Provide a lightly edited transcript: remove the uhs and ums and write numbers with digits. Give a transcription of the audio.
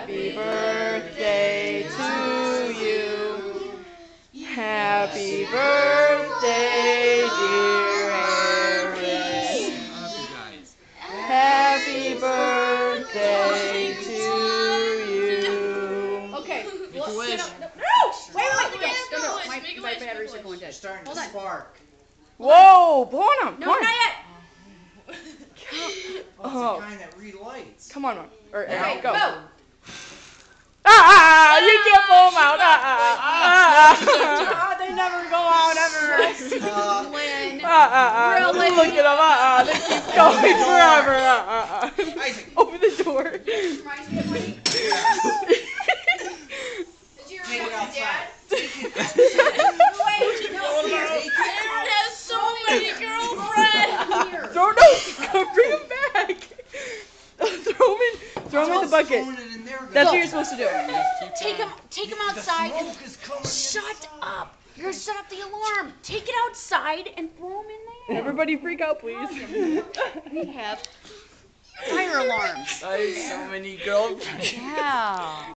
Happy birthday to you. Happy birthday, dear Aaron. Happy birthday to you. Okay. No! Wait. No. My batteries are going dead. Starting to spark. Whoa, blow on him. No, not yet. Oh, it's the kind that relights. Come on, Mom. Or Okay, go. go. You can't blow them out. They never go out ever. Really? Look at them. They keep going forever. Open the door. Did you Take it outside. Wait, no, here. Aaron has so many girlfriends. Bring him back. Throw him in the bucket. That's what you're supposed to do. Take him outside and shut up. You're gonna set up the alarm. Take it outside and throw him in there. Everybody freak out, please. We have fire alarms. So many girlfriends. Yeah.